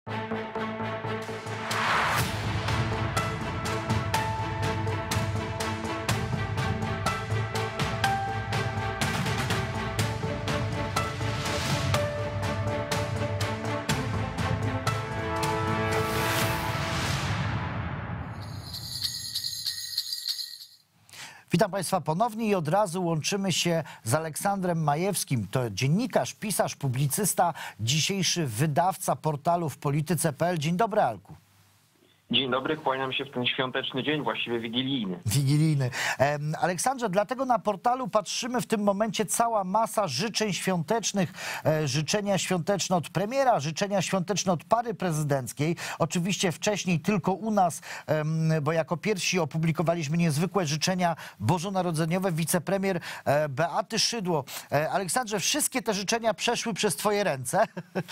Witam Państwa ponownie i od razu łączymy się z Aleksandrem Majewskim. To dziennikarz, pisarz, publicysta, dzisiejszy wydawca portalu w polityce.pl. Dzień dobry, Alku. Dzień dobry, kłaniam się w ten świąteczny dzień, właściwie wigilijny. Wigilijny. Aleksandrze, dlatego na portalu patrzymy w tym momencie cała masa życzeń świątecznych. Życzenia świąteczne od premiera, życzenia świąteczne od pary prezydenckiej. Oczywiście wcześniej tylko u nas, bo jako pierwsi opublikowaliśmy niezwykłe życzenia bożonarodzeniowe, wicepremier Beaty Szydło. Aleksandrze, wszystkie te życzenia przeszły przez twoje ręce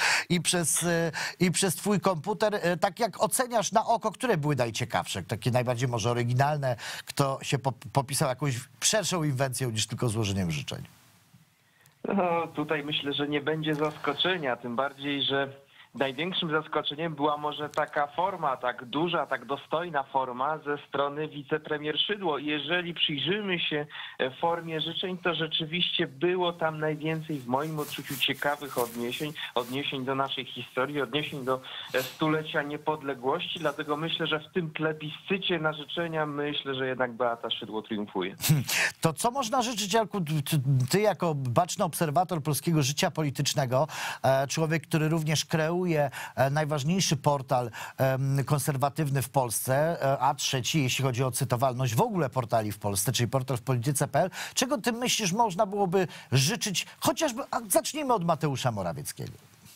i przez twój komputer. Tak jak oceniasz na oko, które były najciekawsze, takie najbardziej może oryginalne, kto się popisał jakąś szerszą inwencją niż tylko złożeniem życzeń? No, tutaj myślę, że nie będzie zaskoczenia, tym bardziej, że największym zaskoczeniem była może taka forma, tak duża, tak dostojna forma ze strony wicepremier Szydło. Jeżeli przyjrzymy się formie życzeń, to rzeczywiście było tam najwięcej w moim odczuciu ciekawych odniesień do naszej historii, odniesień do stulecia niepodległości, dlatego myślę, że w tym plebiscycie na życzenia myślę, że jednak Beata Szydło triumfuje. To co można życzyć, Alku, ty jako baczny obserwator polskiego życia politycznego, człowiek, który również kreuje najważniejszy portal konserwatywny w Polsce, a trzeci, jeśli chodzi o cytowalność w ogóle portali w Polsce, czyli portal w polityce.pl. Czego ty myślisz, można byłoby życzyć, chociażby, zacznijmy od Mateusza Morawieckiego.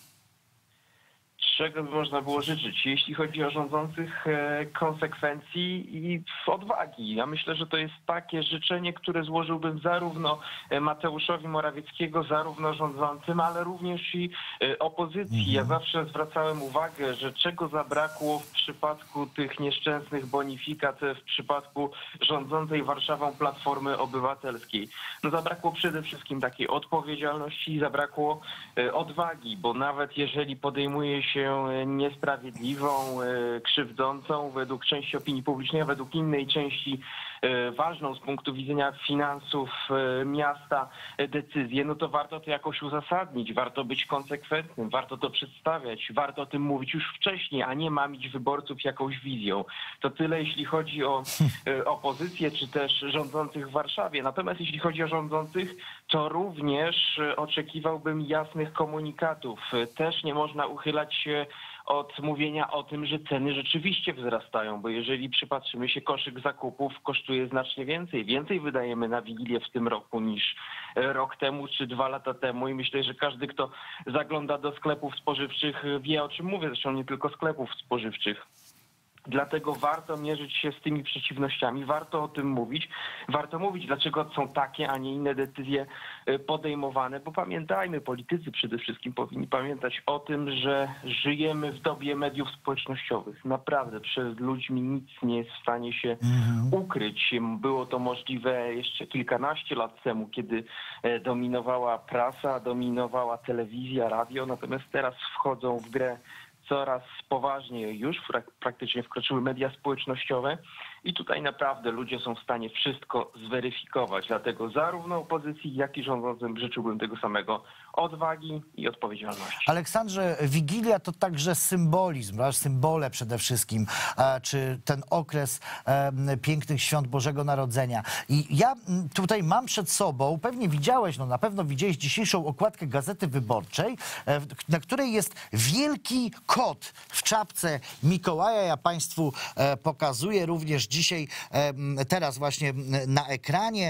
Czego by można było życzyć, jeśli chodzi o rządzących, konsekwencji i odwagi. Ja myślę, że to jest takie życzenie, które złożyłbym zarówno Mateuszowi Morawieckiego, zarówno rządzącym, ale również i opozycji. Ja zawsze zwracałem uwagę, że czego zabrakło w przypadku tych nieszczęsnych bonifikat, w przypadku rządzącej Warszawą Platformy Obywatelskiej. No zabrakło przede wszystkim takiej odpowiedzialności, zabrakło odwagi, bo nawet jeżeli podejmuje się niesprawiedliwą, krzywdzącą według części opinii publicznej, a według innej części ważną z punktu widzenia finansów miasta decyzję, no to warto to jakoś uzasadnić, warto być konsekwentnym, warto to przedstawiać, warto o tym mówić już wcześniej, a nie mamić wyborców jakąś wizją. To tyle, jeśli chodzi o opozycję, czy też rządzących w Warszawie. Natomiast jeśli chodzi o rządzących, to również oczekiwałbym jasnych komunikatów. Też nie można uchylać się od mówienia o tym, że ceny rzeczywiście wzrastają, bo jeżeli przypatrzymy się, koszyk zakupów kosztuje znacznie więcej. Więcej wydajemy na Wigilię w tym roku niż rok temu czy 2 lata temu i myślę, że każdy, kto zagląda do sklepów spożywczych, wie, o czym mówię, zresztą nie tylko sklepów spożywczych. Dlatego warto mierzyć się z tymi przeciwnościami, warto o tym mówić, warto mówić, dlaczego są takie, a nie inne decyzje podejmowane, bo pamiętajmy, politycy przede wszystkim powinni pamiętać o tym, że żyjemy w dobie mediów społecznościowych. Naprawdę przed ludźmi nic nie jest w stanie się ukryć. Było to możliwe jeszcze kilkanaście lat temu, kiedy dominowała prasa, dominowała telewizja, radio, natomiast teraz wchodzą w grę coraz poważniej, już praktycznie wkroczyły media społecznościowe i tutaj naprawdę ludzie są w stanie wszystko zweryfikować. Dlatego zarówno opozycji, jak i rządzącym życzyłbym tego samego: odwagi i odpowiedzialności. Aleksandrze, Wigilia to także symbolizm, symbole przede wszystkim, czy ten okres pięknych świąt Bożego Narodzenia. I ja tutaj mam przed sobą, pewnie widziałeś, no na pewno widziałeś dzisiejszą okładkę Gazety Wyborczej, na której jest wielki kot w czapce Mikołaja. Ja Państwu pokazuję również dzisiaj, teraz właśnie na ekranie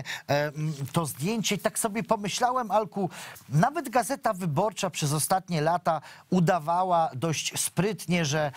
to zdjęcie. I tak sobie pomyślałem, Alku, nawet Gazeta Wyborcza przez ostatnie lata udawała dość sprytnie, że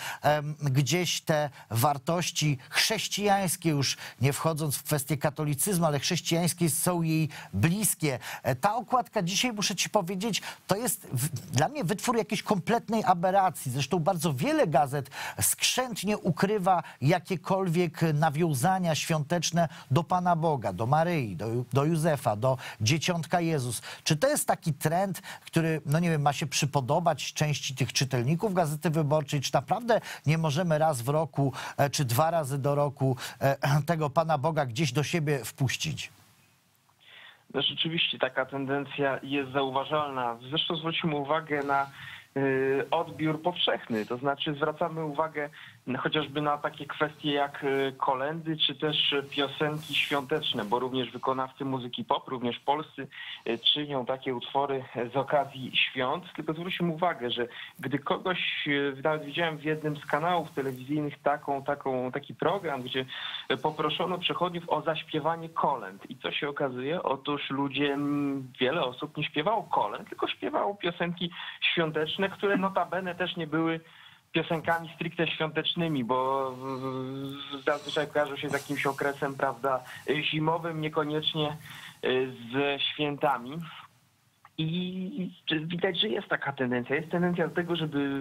gdzieś te wartości chrześcijańskie, już nie wchodząc w kwestię katolicyzmu, ale chrześcijańskie są jej bliskie. Ta okładka dzisiaj, muszę ci powiedzieć, to jest dla mnie wytwór jakiejś kompletnej aberracji. Zresztą bardzo wiele gazet skrzętnie ukrywa jakiekolwiek nawiązania nawiązania świąteczne do Pana Boga, do Maryi, do Józefa, do Dzieciątka Jezus. Czy to jest taki trend, który, no nie wiem, ma się przypodobać części tych czytelników Gazety Wyborczej? Czy naprawdę nie możemy raz w roku, czy 2 razy do roku tego Pana Boga gdzieś do siebie wpuścić? No rzeczywiście taka tendencja jest zauważalna. Zresztą zwrócimy uwagę na odbiór powszechny, to znaczy zwracamy uwagę chociażby na takie kwestie jak kolędy, czy też piosenki świąteczne, bo również wykonawcy muzyki pop, również polscy, czynią takie utwory z okazji świąt. Tylko zwróćmy uwagę, że gdy kogoś, nawet widziałem w jednym z kanałów telewizyjnych taki program, gdzie poproszono przechodniów o zaśpiewanie kolęd. I co się okazuje? Otóż wiele osób nie śpiewało kolęd, tylko śpiewało piosenki świąteczne, które notabene też nie były piosenkami stricte świątecznymi, bo zazwyczaj kojarzą się z jakimś okresem, prawda, zimowym, niekoniecznie ze świętami. I widać, że jest taka tendencja. Jest tendencja do tego, żeby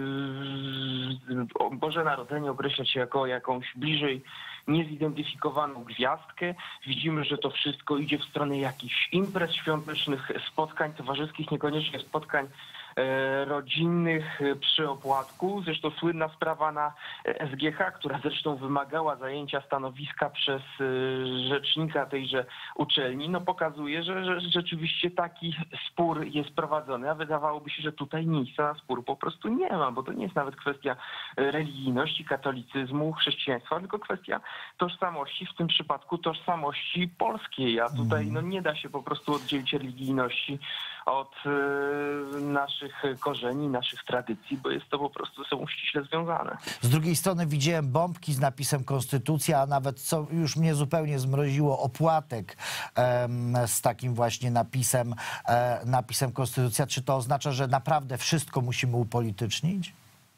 Boże Narodzenie określać się jako jakąś bliżej niezidentyfikowaną gwiazdkę. Widzimy, że to wszystko idzie w stronę jakichś imprez świątecznych, spotkań towarzyskich, niekoniecznie spotkań rodzinnych przy opłatku. Zresztą słynna sprawa na SGH, która zresztą wymagała zajęcia stanowiska przez rzecznika tejże uczelni, no pokazuje, że rzeczywiście taki spór jest prowadzony, a wydawałoby się, że tutaj miejsca na spór po prostu nie ma, bo to nie jest nawet kwestia religijności, katolicyzmu, chrześcijaństwa, tylko kwestia tożsamości, w tym przypadku tożsamości polskiej, a tutaj no nie da się po prostu oddzielić religijności od naszych korzeni, naszych tradycji, bo jest to po prostu są ściśle związane. Z drugiej strony widziałem bombki z napisem Konstytucja, a nawet, co już mnie zupełnie zmroziło, opłatek z takim właśnie napisem Konstytucja. Czy to oznacza, że naprawdę wszystko musimy upolitycznić?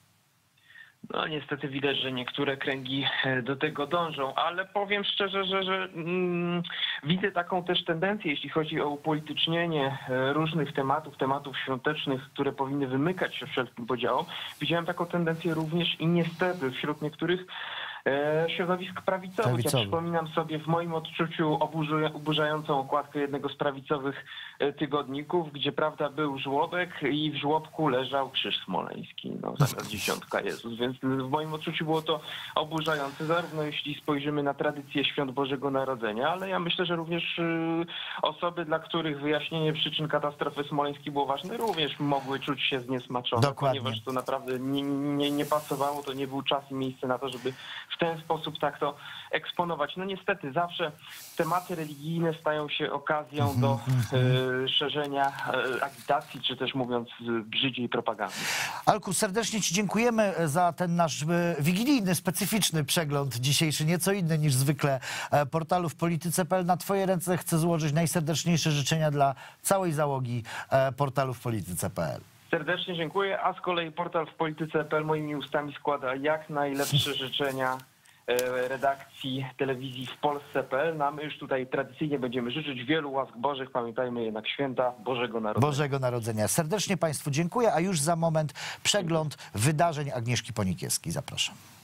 No niestety widać, że niektóre kręgi do tego dążą, ale powiem szczerze, że widzę taką też tendencję, jeśli chodzi o upolitycznienie różnych tematów świątecznych, które powinny wymykać się wszelkim podziałom. Widziałem taką tendencję również i niestety wśród niektórych środowisk prawicowych. Ja przypominam sobie w moim odczuciu oburzającą okładkę jednego z prawicowych tygodników, gdzie prawda był żłobek i w żłobku leżał krzyż smoleński, no zamiast Dzieciątka Jezus, więc w moim odczuciu było to oburzające, zarówno jeśli spojrzymy na tradycję świąt Bożego Narodzenia, ale ja myślę, że również osoby, dla których wyjaśnienie przyczyn katastrofy smoleńskiej było ważne, również mogły czuć się zniesmaczone. Dokładnie. Ponieważ to naprawdę nie pasowało, to nie był czas i miejsce na to, żeby w ten sposób tak to eksponować. No niestety zawsze tematy religijne stają się okazją do szerzenia agitacji, czy też mówiąc brzydziej propagandy. Alku, serdecznie Ci dziękujemy za ten nasz wigilijny, specyficzny przegląd dzisiejszy, nieco inny niż zwykle portalu w Polityce.pl. Na Twoje ręce chcę złożyć najserdeczniejsze życzenia dla całej załogi portalu w Polityce.pl. Serdecznie dziękuję, a z kolei portal w Polityce.pl moimi ustami składa jak najlepsze życzenia redakcji telewizji w Polsce.pl. No a my już tutaj tradycyjnie będziemy życzyć wielu łask Bożych. Pamiętajmy jednak święta Bożego Narodzenia. Bożego Narodzenia. Serdecznie Państwu dziękuję, a już za moment przegląd wydarzeń Agnieszki Ponikiewskiej. Zapraszam.